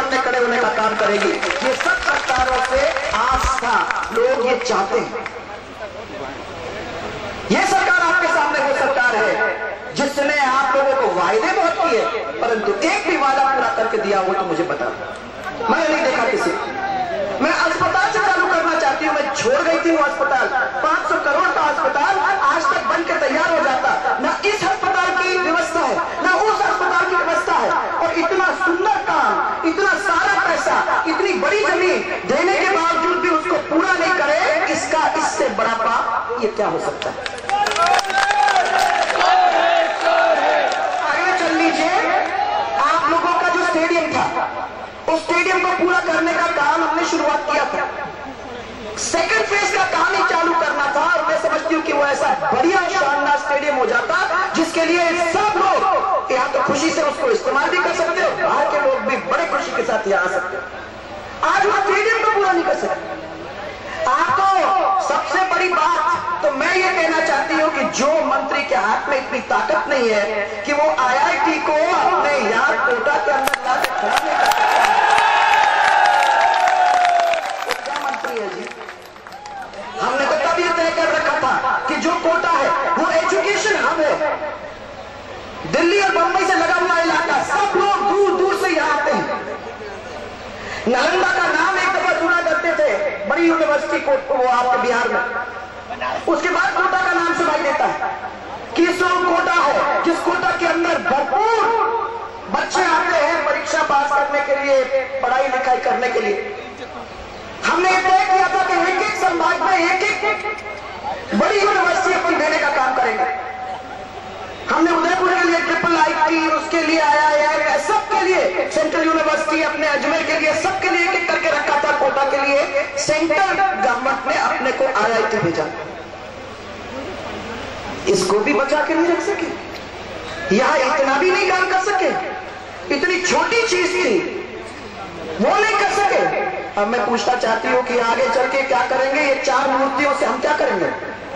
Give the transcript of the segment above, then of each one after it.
सामने खड़े होने का काम करेगी। ये सब सरकारों से आस्था लोग ये चाहते हैं। ये सरकार आपके सामने वो सरकार है जिसने आप लोगों को वायदे बहुत किए, परंतु एक भी वादा पूरा करके दिया हो तो मुझे बता। मैंने नहीं देखा किसी। मैं अस्पताल से चालू करना चाहती हूँ। मैं छोड़ गई थी वो अस्पताल, 500 करोड़ का अस्पताल आज तक बन के तैयार हो जाता। ना इस अस्पताल की व्यवस्था है, ना उस अस्पताल की व्यवस्था है। और इतना सुंदर काम, इतना सारा पैसा, इतनी बड़ी जमीन देने के बावजूद भी उसको पूरा नहीं करे, इसका इससे बड़ा पाप ये क्या हो सकता है? आगे चल लीजिए। आप लोगों का जो स्टेडियम था, उस स्टेडियम को पूरा करने का काम हमने शुरुआत किया था। सेकंड फेज का काम ही चालू करना था और मैं समझती हूँ कि वो ऐसा बढ़िया शानदार स्टेडियम हो जाता जिसके लिए सब लोग यहाँ तो खुशी से उसको इस्तेमाल भी कर सकते हो, बाहर के लोग भी बड़े खुशी के साथ यहाँ आ सकते हो। आज वो स्टेडियम को पूरा नहीं कर सकते। आपको सबसे बड़ी बात तो मैं ये कहना चाहती हूँ कि जो मंत्री के हाथ में इतनी ताकत नहीं है कि वो IIT को अपने यहाँ कोटा के अंदर लाके खड़ा नहीं कर सकता, क्या मंत्री है जी? हमने तो तब ये तय कर रखा था कि जो कोटा है वो एजुकेशन हब है। दिल्ली और बंबई से लगा हुआ इलाका, सब लोग दूर दूर से यहाँ आते हैं। नालंदा का नाम एक दफा सुना करते थे, बड़ी यूनिवर्सिटी को वो आपके बिहार में। उसके बाद कोटा का नाम सुनाई देता है कि सो कोटा है जिस कोटा के अंदर भरपूर बच्चे आते हैं परीक्षा पास करने के लिए, पढ़ाई लिखाई करने के लिए। हमने तय किया था कि एक एक संभाग में एक एक बड़ी यूनिवर्सिटी अपन देने का काम करेंगे। हमने उदयपुर के लिए IIIT, उसके लिए IIM, सबके लिए सेंट्रल यूनिवर्सिटी, अपने अजमेर के लिए, सबके लिए एक एक करके रखा था। कोटा के लिए सेंट्रल गवर्नमेंट ने अपने को IIT भेजा। इसको भी बचा के नहीं रख सके, यहां इतना भी नहीं काम कर सके। इतनी छोटी चीज थी वो नहीं कर सके। अब मैं पूछना चाहती हूं कि आगे चल के क्या करेंगे? ये 4 मूर्तियों से हम क्या करेंगे?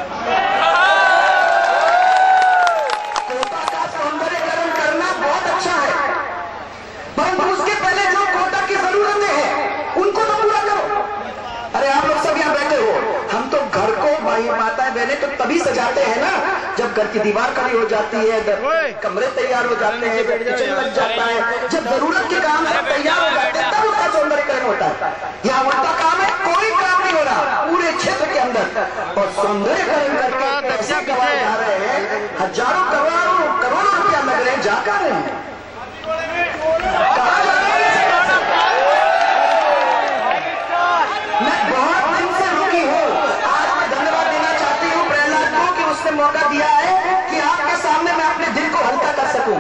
कोटा का सौंदर्यीकरण करना बहुत अच्छा है, परंतु उसके पहले जो कोटा की जरूरतें हैं उनको तो पूरा करो। अरे आप लोग सब यहाँ बैठे हो, हम तो घर को भाई माताएं बहनें तो तभी सजाते हैं ना जब घर की दीवार खड़ी हो जाती है, कमरे तैयार हो जाते हैं, जब किचन लग जाता है, जब जरूरत के काम सब तैयार हो जाते हैं, तब उसका सौंदर्यीकरण होता है। यहाँ उल्टा काम है, कोई काम नहीं हो रहा पूरे क्षेत्र के अंदर, और सौंदर्यीकरण करके पैसे कमाए जा रहे हैं। हजारों करोड़ों रुपया लग रहे हैं, जा कर रहे हैं। मैं बहुत दिन से रुकी हूँ, आज मैं धन्यवाद देना चाहती हूँ प्रहलाद को कि उसने मौका दिया है कि आपके सामने मैं अपने दिल को हल्का कर सकूं।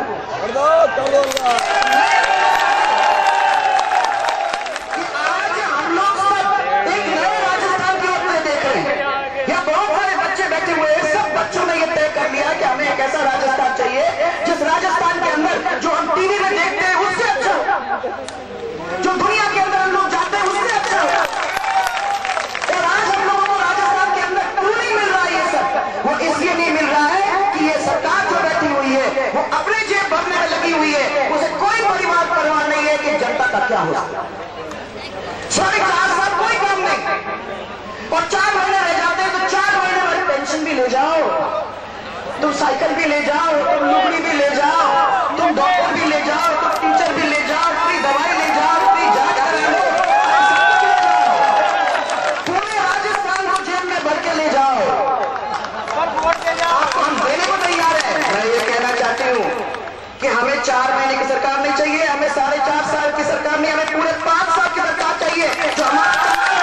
आज हम लोग सब एक नए राजस्थान की ओर में देख रहे हैं। यहाँ बहुत सारे बच्चे बैठे हुए हैं, सब बच्चों ने यह तय कर लिया कि हमें एक ऐसा राजस्थान चाहिए जिस राजस्थान के अंदर जो हम टीवी में देखते हैं उससे अच्छा हो, जो दुनिया के अंदर हम लोग जाते हैं उससे अच्छा हो। और आज हम लोगों को राजस्थान के अंदर क्यों नहीं मिल रहा है ये सब? वो इसलिए नहीं मिल रहा है कि ये सरकार जो बैठी हुई है वो अपने जेब भरने में लगी हुई है, उसे कोई परिवार परवाह नहीं है कि जनता का क्या हो। साढ़े 4 साल कोई काम नहीं, और 4 महीने रह जाते हैं तो 4 महीने वाली पेंशन भी ले जाओ, तुम साइकिल भी ले जाओ, तुम लुगड़ी भी ले जाओ, तुम डॉक्टर भी ले जाओ, तुम टीचर भी ले जाओ, फ्री दवाई ले जाओ, फ्री जांच करा लो, पूरे राजस्थान को जेब में भर के ले जाओ। आपको हम देने को तैयार है। मैं ये कहना चाहती हूँ कि हमें 4 महीने की सरकार नहीं चाहिए, हमें 4.5 साल की सरकार नहीं, हमें पूरे 5 साल की सरकार चाहिए जो हमारा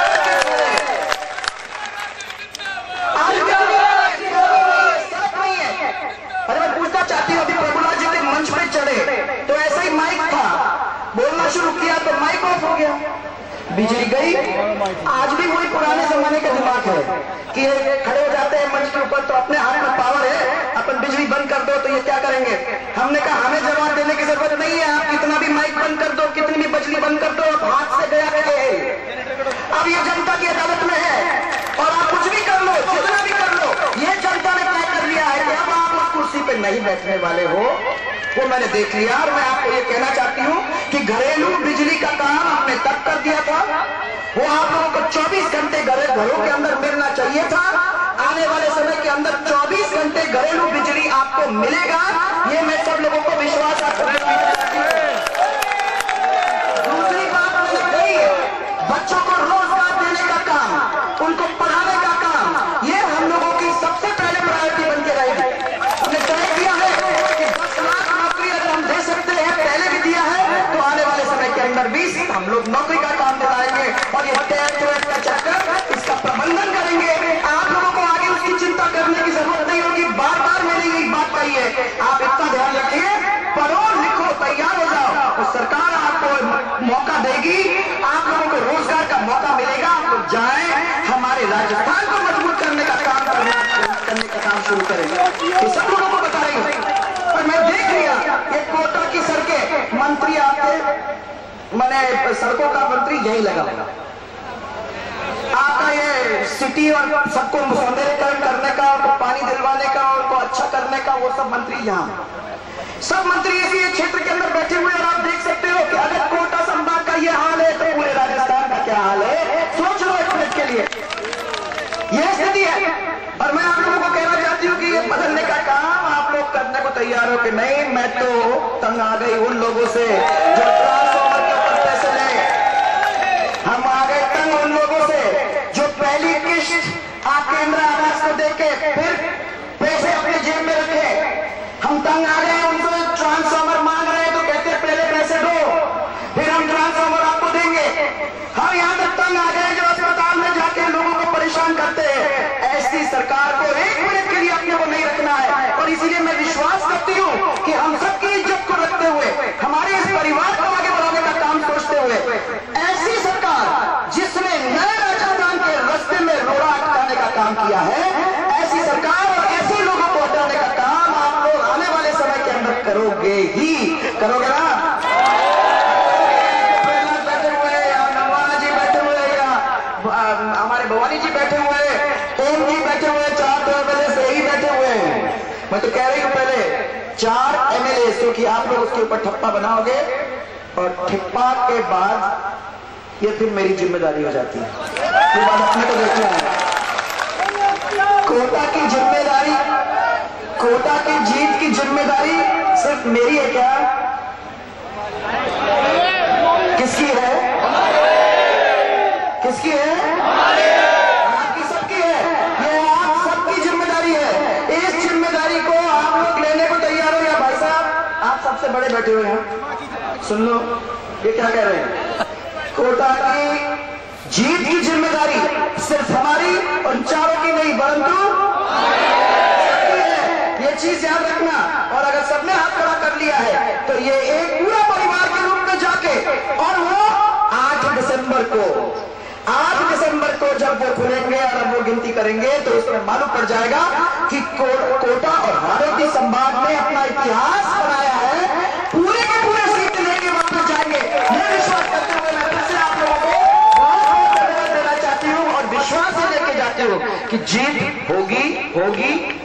अरे मैं पूछना चाहती हूँ, अभी प्रभुलाल जी के मंच पे चढ़े तो ऐसा ही माइक था, बोलना शुरू किया तो माइक ऑफ हो गया, बिजली गई। आज भी वही पुराने जमाने का दिमाग है कि ये खड़े हो जाते हैं मंच के ऊपर तो अपने हाथ में पावर है, अपन बिजली बंद कर दो तो ये क्या करेंगे? हमने कहा हमें जवाब देने की जरूरत नहीं है, आप कितना भी माइक बंद कर दो, कितनी भी बिजली बंद कर दो, अब हाथ से गया खेल। अब ये जनता की अदालत में है और आप कुछ भी कर लो, जितना भी कर लो, ये जनता ने तय कर लिया है कि अब आप उस कुर्सी पे नहीं बैठने वाले हो। वो मैंने देख लिया। और मैं आपको ये कहना चाहती हूँ कि घरेलू बिजली का काम हमने तब कर दिया था, वो आप लोगों को 24 घंटे घरों के अंदर मिलना चाहिए था। आने वाले समय के अंदर 24 घंटे घरेलू बिजली आपको मिलेगा, ये मैं सब लोगों को विश्वास दूसरी बात मैंने कही है, बच्चों को रोजगार देने का काम, उनको पढ़ाने का काम, ये हम लोगों की सबसे पहले प्रायोरिटी बन के रहेगी। हमने तय किया है कि 10 लाख नौकरी अगर हम दे सकते हैं, पहले भी दिया है, तो आने वाले समय के अंदर 20 हम लोग नौकरी का काम दिलाएंगे। और ये टेट का चक्कर, इसका प्रबंधन करेंगे। आप लोगों को आगे उसकी चिंता करने की जरूरत नहीं होगी। बार बार मैंने यही बात कही है, आप इतना ध्यान रखिए, पढ़ो लिखो तैयार हो जाओ, तो सरकार आपको मौका देगी, आप लोगों को रोजगार का मौका मिलेगा। आप लोग जाएं, हमारे राजस्थान को मजबूत करने का काम करने का काम शुरू करेंगे। ये सब लोगों को बताएंगे। और मैं देख लिया ये कोटा की सड़कें, मंत्री आपके मैंने सड़कों का मंत्री यही लगा आपका ये सिटी और सबको सौंदर्यीकरण करने का, उनको पानी दिलवाने का, उनको अच्छा करने का, वो सब मंत्री यहाँ सब मंत्री इसी क्षेत्र के अंदर बैठे हुए। और आप देख सकते हो कि अगर कोटा संभाग का ये हाल है तो पूरे राजस्थान का क्या हाल है, सोच लो एक मिनट के लिए, यह स्थिति है। और मैं आप लोगों को कहना चाहती हूँ कि ये बदलने का काम आप लोग करने को तैयार हो कि नहीं। मैं तो तंग आ गई उन लोगों से जो ट्रांसफॉर्मर के ऊपर पैसे ले, हम आ गए तंग उन लोगों से जो पहली किस्त आपके इंदिरा आवास को देके फिर पैसे अपने जेब में रखे। हम तंग आ गए, उनको ट्रांसफॉर्मर मांग रहे हैं तो कहते हैं पहले पैसे दो, फिर हम ट्रांसफॉर्मर आपको देंगे। हम यहां तक तंग आ गए जो अस्पताल में जाके लोगों को परेशान करते हैं। ऐसी सरकार को एक मिनट के लिए अपने को नहीं रखना है। और इसीलिए मैं विश्वास करती हूं कि हम सबकी इज्जत को रखते हुए, हमारे इस परिवार को आगे बढ़ाने का काम सोचते हुए, ऐसी सरकार जिसने नए राजस्थान के रास्ते में रोड़ा अटकाने का काम किया है, ऐसी सरकार और ऐसे लोगों को हटाने का काम आप लोग आने वाले समय के अंदर करोगे ही करोगे ना। बैठे हुए या नवाज जी बैठे हुए या हमारे भवानी जी बैठे हुए, ओम जी बैठे हुए, 4 बजे से ही बैठे हुए हैं। मैं तो कह रही हूं पहले 4 MLA, क्योंकि आप लोग उसके ऊपर ठप्पा बनाओगे और ठप्पा के बाद ये फिर मेरी जिम्मेदारी हो जाती है। ये बात अपने को देखना है। कोटा की जिम्मेदारी, कोटा की जीत की जिम्मेदारी सिर्फ मेरी है क्या? किसकी है? किसकी है? आपकी सबकी है। ये आप सबकी जिम्मेदारी है। इस जिम्मेदारी को आप लोग लेने को तैयार हो या भाई साहब? आप सबसे बड़े बैठे हुए हैं, सुन लो ये क्या कह रहे हैं। कोटा की जीत की जिम्मेदारी सिर्फ हमारी और चारों की नहीं, परंतु ये चीज याद रखना। और अगर सबने हाथ खड़ा कर लिया है तो ये एक पूरा परिवार के रूप में जाके, और वो 8 दिसंबर को जब वो खुलेंगे और वो गिनती करेंगे तो उसमें मालूम पड़ जाएगा कि कोटा और हाड़ौती संभाग ने अपना इतिहास बनाया है। पूरे के पूरे सीट लेके वापस जाएंगे। ये विश्वास करते हुए मैं फिर से आप लोगों को बहुत धन्यवाद देना चाहती हूँ और विश्वास से लेके जाती हूँ कि जीत होगी होगी